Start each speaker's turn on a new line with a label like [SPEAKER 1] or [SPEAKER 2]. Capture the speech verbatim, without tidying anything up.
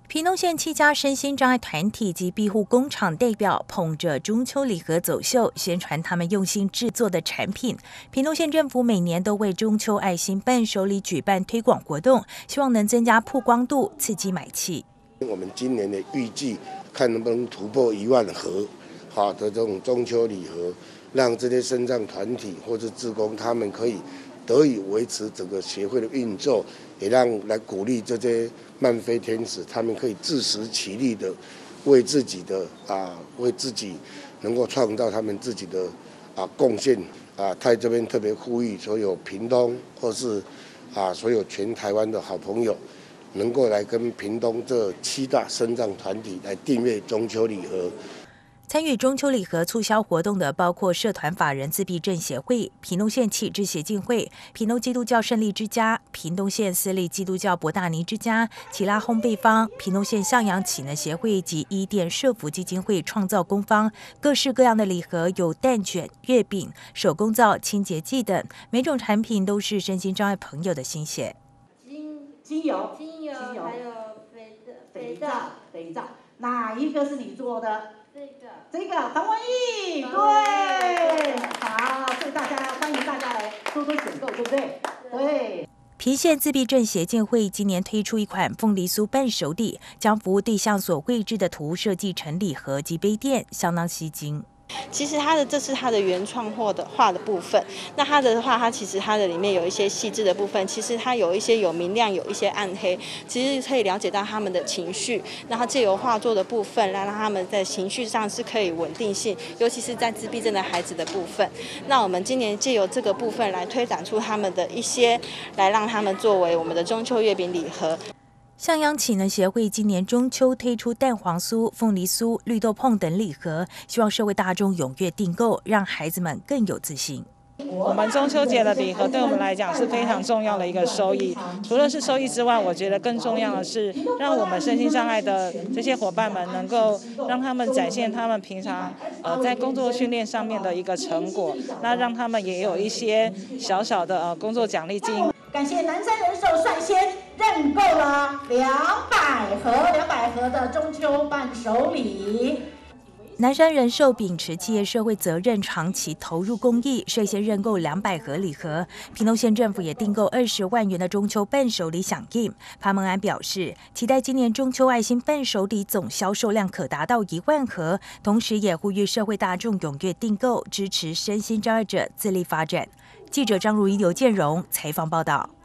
[SPEAKER 1] 屏东县七家身心障碍团体及庇护工厂代表捧着中秋礼盒走秀，宣传他们用心制作的产品。屏东县政府每年都为中秋爱心伴手礼举办推广活动，希望能增加曝光度，刺激买气。
[SPEAKER 2] 我们今年的预计看能不能突破一万盒好的这种中秋礼盒，让这些身障团体或是志工他们可以得以维持整个协会的运作，也让来鼓励这些漫飞天使，他们可以自食其力的为自己的啊，为自己能够创造他们自己的啊贡献啊。在这边特别呼吁所有屏东或是啊所有全台湾的好朋友，能够来跟屏东这七大身障团体来订阅中秋礼盒。
[SPEAKER 1] 参与中秋礼盒促销活动的包括社团法人自闭症协会、屏东县启智协进会、屏东基督教胜利之家、屏东县私立基督教伯大尼之家、奇拉烘焙坊、屏东县向阳启能协会及伊甸社福基金会创造工坊。各式各样的礼盒有蛋卷、月饼、手工皂、清洁剂等，每种产品都是身心障碍朋友的心血。
[SPEAKER 3] 精精油、
[SPEAKER 4] 精油，还有肥
[SPEAKER 3] 肥皂、肥皂，哪一个是你做的？这个，这个防蚊液，对，好，所以大家欢迎大家来多多选购，对不对？对。
[SPEAKER 1] 屏县自闭症协进会今年推出一款凤梨酥伴手礼，将服务对象所绘制的图设计成礼盒及杯垫，相当吸睛。
[SPEAKER 5] 其实它的这是它的原创货的画的部分，那它的话，它其实它的里面有一些细致的部分，其实它有一些有明亮，有一些暗黑，其实可以了解到他们的情绪。然后借由画作的部分，来让他们在情绪上是可以稳定性，尤其是在自闭症的孩子的部分。那我们今年借由这个部分来推展出他们的一些，来让他们作为我们的中秋月饼礼盒。
[SPEAKER 1] 向阳启能协会今年中秋推出蛋黄酥、凤梨酥、绿豆椪等礼盒，希望社会大众踊跃订购，让孩子们更有自信。
[SPEAKER 6] 我们中秋节的礼盒对我们来讲是非常重要的一个收益。除了是收益之外，我觉得更重要的是让我们身心障碍的这些伙伴们能够让他们展现他们平常呃在工作训练上面的一个成果，那让他们也有一些小小的呃工作奖励金。
[SPEAKER 3] 感谢南山人寿率先认购了两百盒两百盒的中秋伴手礼。
[SPEAKER 1] 南山人寿秉持企业社会责任，长期投入公益，率先认购两百盒礼盒。屏东县政府也订购二十万元的中秋伴手礼响应。潘孟安表示，期待今年中秋爱心伴手礼总销售量可达到一万盒，同时也呼吁社会大众踊跃订购，支持身心障碍者自立发展。记者张如仪、刘建荣采访报道。